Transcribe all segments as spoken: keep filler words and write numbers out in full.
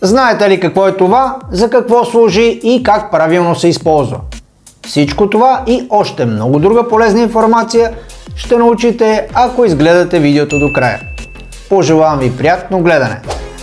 Знаете ли какво е това, за какво служи и как правилно се използва? Всичко това и още много друга полезна информация ще научите, ако изгледате видеото до края. Пожелавам ви приятно гледане!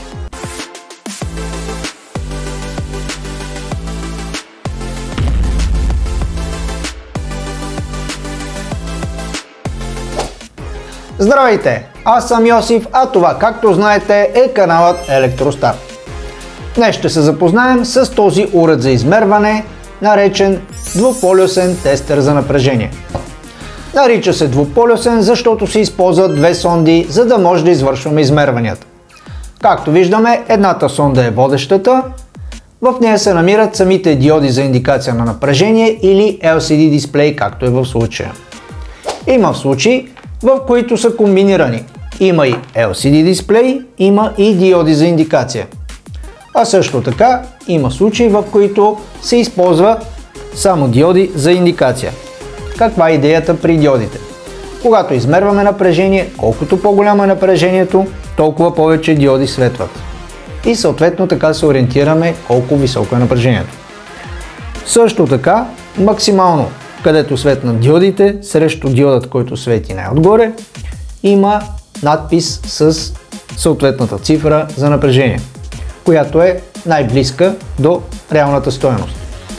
Здравейте! Аз съм Йосиф, а това, както знаете, е каналът Електростарт. Днес ще се запознаем с този уред за измерване, наречен двуполюсен тестер за напрежение. Нарича се двуполюсен, защото се използват две сонди, за да може да извършваме измерванията. Както виждаме, едната сонда е водещата, в нея се намират самите диоди за индикация на напрежение или Ел Си Ди дисплей, както е в случая. Има случаи, в които са комбинирани. Има и Ел Си Ди дисплей, има и диоди за индикация. А също така има случаи, в които се използва само диоди за индикация. Каква е идеята при диодите? Когато измерваме напрежение, колкото по-голямо е напрежението, толкова повече диоди светват. И съответно така се ориентираме колко високо е напрежението. Също така, максимално където светнат диодите, срещу диодът, който свети най-отгоре, има надпис с съответната цифра за напрежение, която е най-близка до реалната стойност.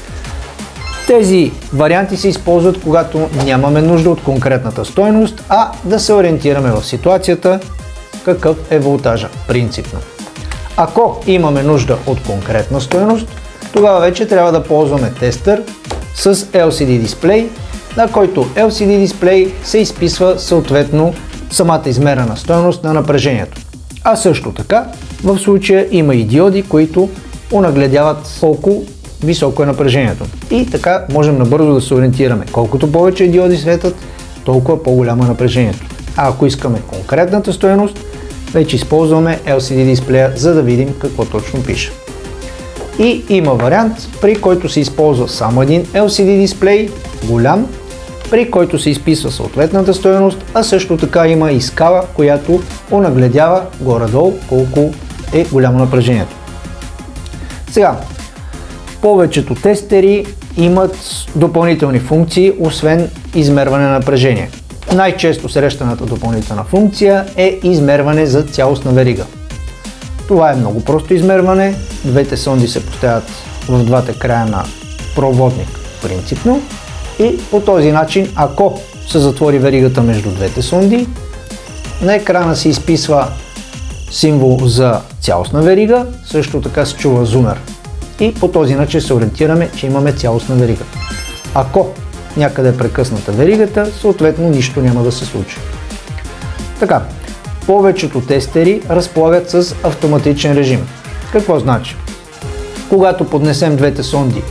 Тези варианти се използват, когато нямаме нужда от конкретната стойност, а да се ориентираме в ситуацията какъв е волтажа, принципно. Ако имаме нужда от конкретна стойност, тогава вече трябва да ползваме тестер с Ел Си Ди дисплей, на който Ел Си Ди дисплей се изписва съответно самата измерена стойност на напрежението. А също така, в случая има и диоди, които онагледяват колко високо е напрежението. И така можем набързо да се ориентираме. Колкото повече диоди светят, толкова по-голямо е напрежението. А ако искаме конкретната стойност, вече използваме Ел Си Ди дисплея, за да видим какво точно пише. И има вариант, при който се използва само един Ел Си Ди дисплей, голям, при който се изписва съответната стойност, а също така има и скала, която онагледява горе-долу колко е голямо напрежението. Сега, повечето тестери имат допълнителни функции, освен измерване на напрежение. Най-често срещаната допълнителна функция е измерване за цялостна верига. Това е много просто измерване. Двете сонди се поставят в двата края на проводник принципно и по този начин, ако се затвори веригата между двете сонди, на екрана се изписва символ за цялостна верига, също така се чува зумер и по този начин се ориентираме, че имаме цялостна верига. Ако някъде е прекъсната веригата, съответно нищо няма да се случи. Така, повечето тестери разполагат с автоматичен режим. Какво значи? Когато поднесем двете сонди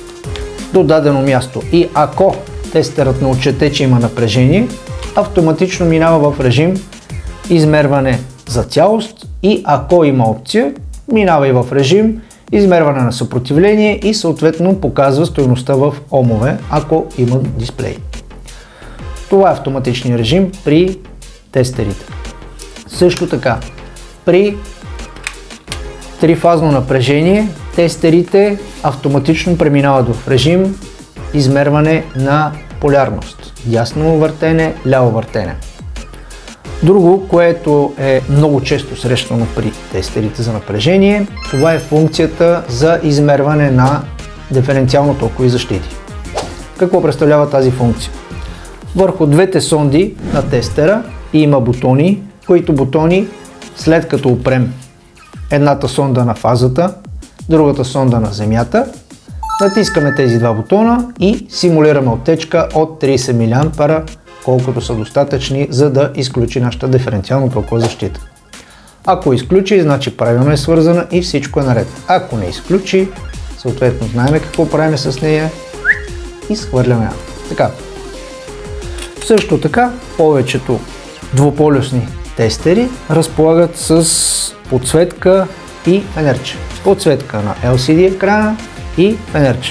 до дадено място и ако тестерът не отчете, че има напрежение, автоматично минава в режим измерване за цялост и ако има опция, минава и в режим измерване на съпротивление и съответно показва стойността в омове, ако има дисплей. Това е автоматичният режим при тестерите. Също така, при трифазно напрежение, тестерите автоматично преминават в режим измерване на полярност. Дясно въртене, ляво въртене. Друго, което е много често срещано при тестерите за напрежение, това е функцията за измерване на диференциално токови защити. Какво представлява тази функция? Върху двете сонди на тестера има бутони, които бутони, след като опрем едната сонда на фазата, другата сонда на земята, натискаме тези два бутона и симулираме оттечка от трийсет милиампера, колкото са достатъчни, за да изключи нашата диференциална токова защита. Ако изключи, значи правилно е свързана и всичко е наред. Ако не изключи, съответно знаем какво правим с нея и схвърляме. Така. Също така, повечето двуполюсни тестери разполагат с подсветка и фенерче. Подсветка на Ел Си Ди екрана и фенерче.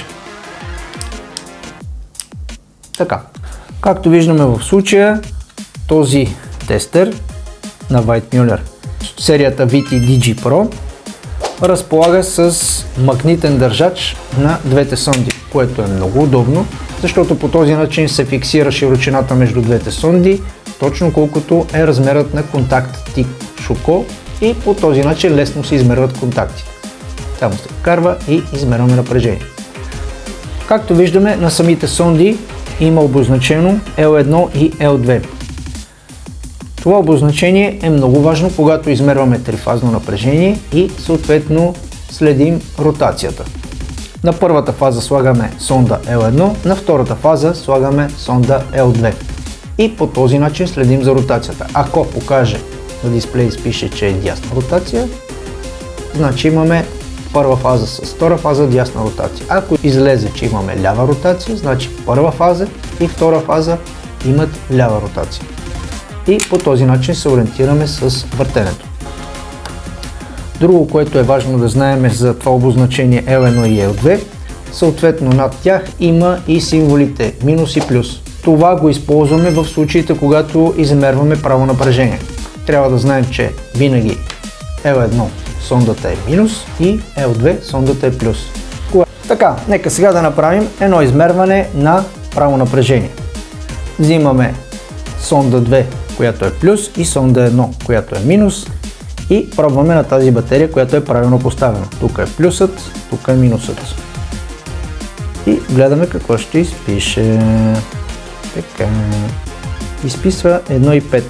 Така. Както виждаме в случая, този тестер на Weissmuller, серията Ви Ти Ди Джи Про, разполага с магнитен държач на двете сонди, което е много удобно, защото по този начин се фиксира широчината между двете сонди, точно колкото е размерът на контакт тип Шуко, и по този начин лесно се измерват контактите. Само се вкарва и измерваме напрежение. Както виждаме, на самите сонди има обозначено ел едно и ел две. Това обозначение е много важно, когато измерваме трифазно напрежение и съответно следим ротацията. На първата фаза слагаме сонда ел едно, на втората фаза слагаме сонда ел две. И по този начин следим за ротацията. Ако покаже на дисплей изпише, че е дясна ротация, значи имаме първа фаза с втора фаза дясна ротация. Ако излезе, че имаме лява ротация, значи първа фаза и втора фаза имат лява ротация. И по този начин се ориентираме с въртенето. Друго, което е важно да знаем е за това обозначение ел едно и ел две, съответно над тях има и символите минус и плюс. Това го използваме в случаите, когато измерваме право напрежение. Трябва да знаем, че винаги ел едно сондата е минус и ел две сондата е плюс. Така, нека сега да направим едно измерване на право напрежение. Взимаме сонда две, която е плюс, и сонда едно, която е минус, и пробваме на тази батерия, която е правилно поставена. Тук е плюсът, тук е минусът. И гледаме какво ще изпише. Така. Изписва едно и пет.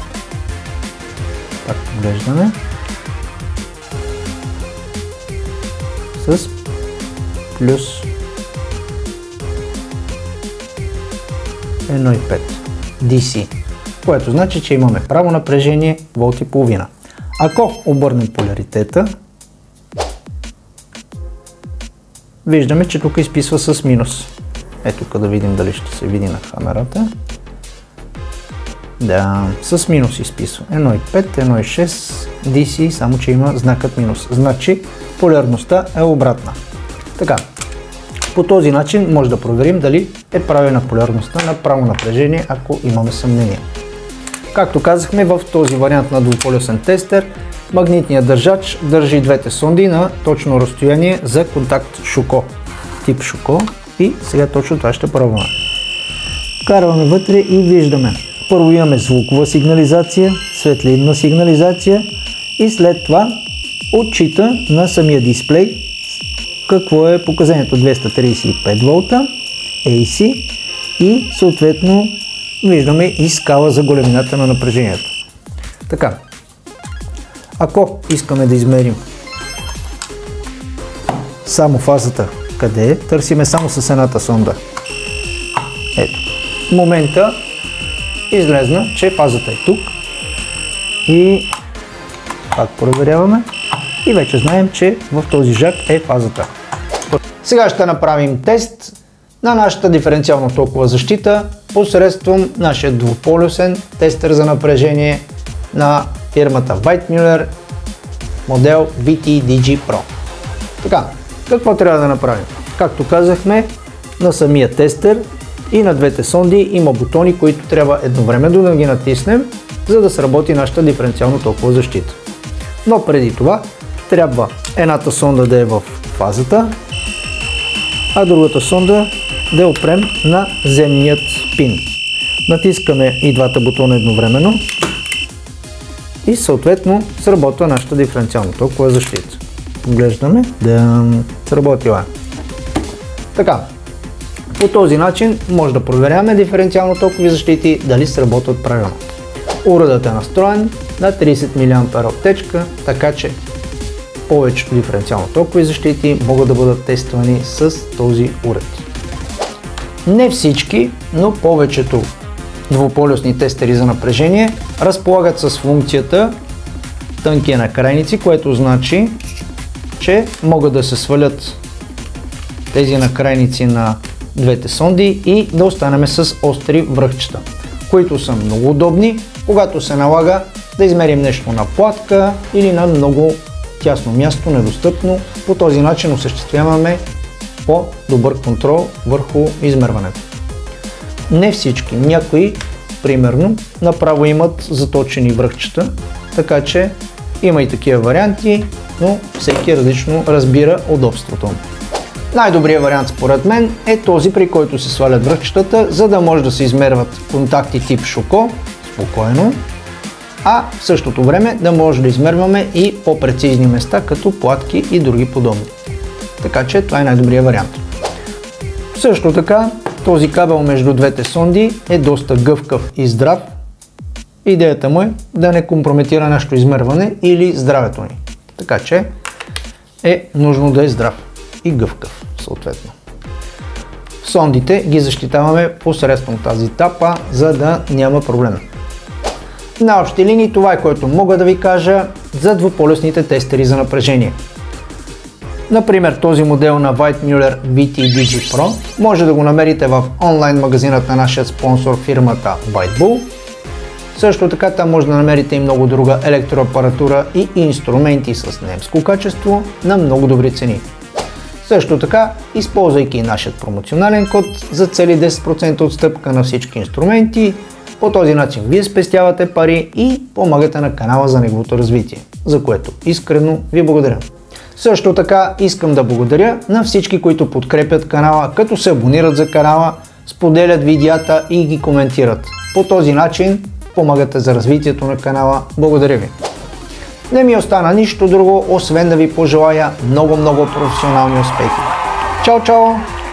Пак поглеждаме. С плюс едно и пет ди си, което значи, че имаме право напрежение волт и половина. Ако обърнем поляритета, виждаме, че тук изписва с минус. Ето тук да видим дали ще се види на камерата. Да, с минус изписва. едно и пет, едно и шест ди си, само че има знакът минус. Значи полярността е обратна. Така, по този начин може да проверим дали е правилна полярността на право напрежение, ако имаме съмнение. Както казахме, в този вариант на двуполюсен тестер, магнитният държач държи двете сонди на точно разстояние за контакт Шуко, тип Шуко, и сега точно това ще пробваме. Карваме вътре и виждаме. Първо имаме звукова сигнализация, светлинна сигнализация и след това отчита на самия дисплей какво е показанието: двеста тридесет и пет волта ей си, и съответно виждаме и скала за големината на напрежението. Така, ако искаме да измерим само фазата, къде е, търсиме само с едната сонда. Ето, в момента излезна, че фазата е тук, и пак проверяваме и вече знаем, че в този жак е фазата. Сега ще направим тест на нашата диференциална токова защита посредством нашия двуполюсен тестер за напрежение на фирмата Weitmuller, модел ви ти ди джи Pro. Така, какво трябва да направим? Както казахме, на самия тестер и на двете сонди има бутони, които трябва едновременно да ги натиснем, за да сработи нашата диференциална токова защита. Но преди това трябва едната сонда да е в фазата, а другата сонда да я опрем на земният пин. Натискаме и двата бутона едновременно и съответно сработва нашата диференциална токова защита. Поглеждаме да сработила. Така, по този начин може да проверяваме диференциално токови защити дали сработват правилно. Уредът е настроен на тридесет милиампера течка, така че повечето диференциално токови защити могат да бъдат тествани с този уред. Не всички, но повечето двуполюсни тестери за напрежение разполагат с функцията тънки накрайници, което значи, че могат да се свалят тези накрайници на двете сонди и да останем с остри връхчета, които са много удобни, когато се налага да измерим нещо на платка или на много тясно място, недостъпно. По този начин осъществяваме по-добър контрол върху измерването. Не всички, някои, примерно, направо имат заточени връхчета, така че има и такива варианти. но всеки различно разбира удобството. Най-добрият вариант според мен е този, при който се свалят връхчетата, за да може да се измерват контакти тип Шоко спокойно, а в същото време да може да измерваме и по-прецизни места, като платки и други подобни. Така че това е най-добрият вариант. Също така, този кабел между двете сонди е доста гъвкав и здрав. Идеята му е да не компрометира нашето измерване или здравето ни. Така че е нужно да е здрав и гъвкав съответно. Сондите ги защитаваме посредством тази тапа, за да няма проблем. На общи линии това е, което мога да ви кажа за двуполюсните тестери за напрежение. Например, този модел на Weitmuller ви ти ди джи Pro може да го намерите в онлайн магазинът на нашия спонсор фирмата Weitbull. Също така там може да намерите и много друга електроапаратура и инструменти с немско качество на много добри цени. Също така, използвайки нашият промоционален код за цели десет процента отстъпка на всички инструменти, по този начин вие спестявате пари и помагате на канала за неговото развитие, за което искрено ви благодаря. Също така искам да благодаря на всички, които подкрепят канала, като се абонират за канала, споделят видеята и ги коментират. По този начин помагате за развитието на канала. Благодаря ви! Не ми остана нищо друго, освен да ви пожелая много-много професионални успехи. Чао, чао!